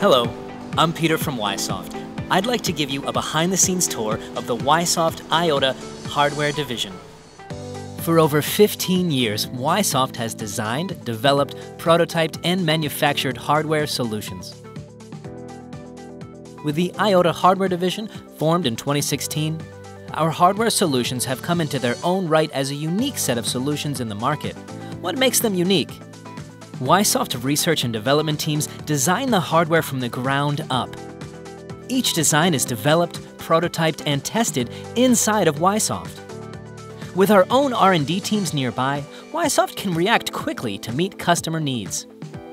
Hello, I'm Peter from YSoft. I'd like to give you a behind-the-scenes tour of the YSoft IOTA hardware division. For over 15 years, YSoft has designed, developed, prototyped, and manufactured hardware solutions. With the IOTA hardware division, formed in 2016, our hardware solutions have come into their own right as a unique set of solutions in the market. What makes them unique? YSoft research and development teams design the hardware from the ground up. Each design is developed, prototyped, and tested inside of YSoft. With our own R&D teams nearby, YSoft can react quickly to meet customer needs.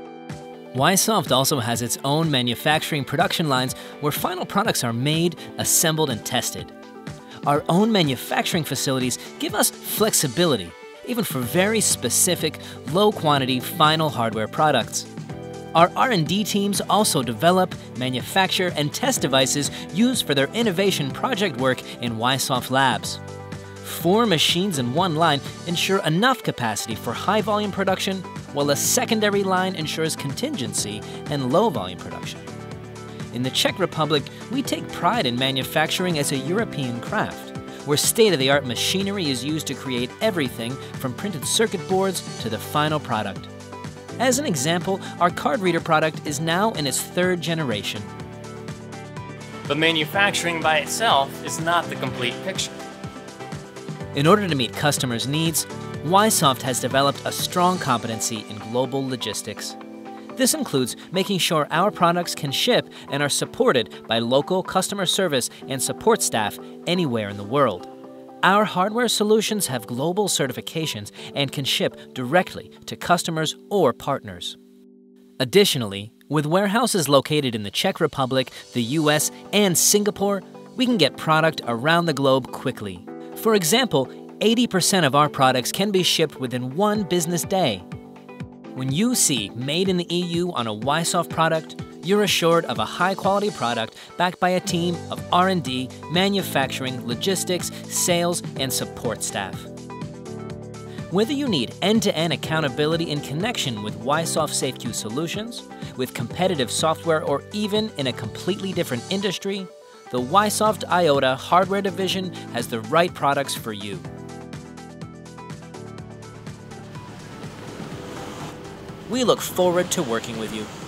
YSoft also has its own manufacturing production lines where final products are made, assembled, and tested. Our own manufacturing facilities give us flexibility, even for very specific, low-quantity final hardware products. Our R&D teams also develop, manufacture, and test devices used for their innovation project work in YSoft labs. 4 machines in one line ensure enough capacity for high-volume production, while a secondary line ensures contingency and low-volume production. In the Czech Republic, we take pride in manufacturing as a European craft, where state-of-the-art machinery is used to create everything from printed circuit boards to the final product. As an example, our card reader product is now in its 3rd generation. But manufacturing by itself is not the complete picture. In order to meet customers' needs, YSoft has developed a strong competency in global logistics. This includes making sure our products can ship and are supported by local customer service and support staff anywhere in the world. Our hardware solutions have global certifications and can ship directly to customers or partners. Additionally, with warehouses located in the Czech Republic, the US, and Singapore, we can get product around the globe quickly. For example, 80% of our products can be shipped within 1 business day. When you see Made in the EU on a YSoft product, you're assured of a high-quality product backed by a team of R&D, manufacturing, logistics, sales, and support staff. Whether you need end-to-end accountability in connection with YSoft SAFEQ solutions, with competitive software, or even in a completely different industry, the YSoft IOTA hardware division has the right products for you. We look forward to working with you.